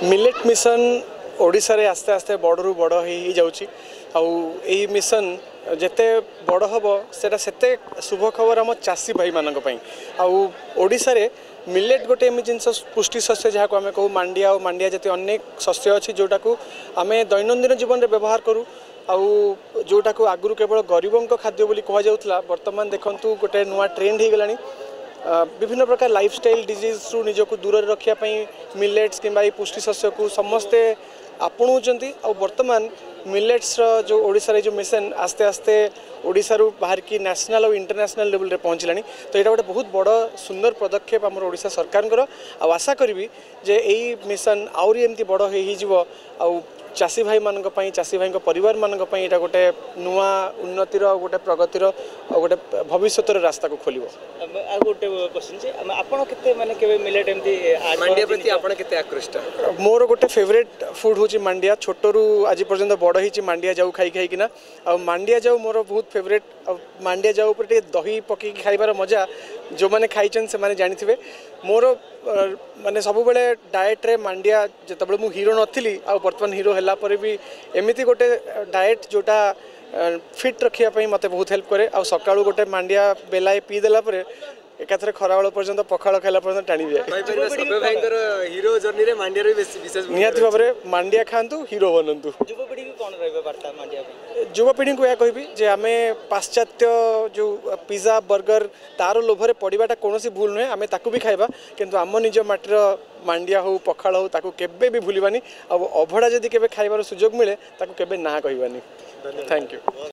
Millet mission Odisha रे आस्ते आस्ते बड़रू बड़ हो जाउची आउ एही मिशन जेते बड़ हम सेते शुभ खबर आम चाषी भाई मानक पई आउ ओडिशा रे मिलेट गोटे एम जिनस पुष्टि शस्य जहाँ को आम कहू मांडिया और मांडिया जति अनेक शस्य अच्छी जोटा को आम दैनंदिन जीवन में व्यवहार करूँ आउ जोटा को आगु केवल गरीबों खाद्य बोली कह जाउथला वर्तमान देखंतु गोटे नुआ ट्रेंड हो गलानी विभिन्न प्रकार लाइफस्टाइल डिजीज रु निजको दूर रखापी मिलेट्स कि पुष्टि शस्य को समस्ते आपणाऊँच और वर्तमान मिलेट्स जो ओडिशा रे जो मिशन आस्ते आस्ते ओडिशा रु बाहर की नेशनल और इंटरनेशनल लेवल रे पहुँचलानी तो यहाँ गोटे बहुत बड़ सुंदर पदक्षेप आम ओडिशा सरकार आशा करी जे यही मिशन आउरी एमती बड़ हो चाषी भाई मानक पई चाषी भाई परिवार मानक पई एटा गोटे नुआ उन्नतिर गोटे प्रगतिर गोटे भविष्य रास्ता को खोलिबो। आ गोटे क्वेश्चन जे आपण केते माने केबे मिलेट एमती मांडिया प्रति आपण केते आकृष्ट? मोर गोटे फेवरेट फूड होची मांडिया छोटरू आज पर्यंत बड़ हिची मांडिया जाऊ खाई खाई किना आ मांडिया जाऊ मोर बहुत फेवरेट मांडिया जाऊ पर दही पकी खाइबार मजा जो माने खाइछन से माने जानिथिबे मोर माने सब बेले डाएट रे मांडिया जतबे मु हीरो नथिली आ वर्तमान हीरो हला पर भी एमिति गोटे डाएट जोटा फिट रखिया पई मते बहुत हेल्प करे आ सकाळू गोटे मांडिया बेलाए पी देला पर एकाथरे खराबेल पर्यंत पखाड़ खाइला पर्यंत टाणी जाए। सब भाईकर हीरो जर्नी रे मांडिया रे विशेष निहाती भाव में मांडिया खातु हीरो बनतु। युवपीढ़ी को कौन रहिबा वार्ता मांडिया पे? युवपीढ़ी को यह कहबी जे आमे पाश्चात्य जो पिज्जा बर्गर तार लोभरे पड़ाटा कौन भूल नुहे आमे ताकू भी खाइबा किंतु आम निज माटीर मांडिया हो पखाड़ हो ताकू केबे भी भूलिबानी आ अभड़ा जदि केबे खाइबार सुजोग मिले ताकू केबे ना कहबानी। Thank you.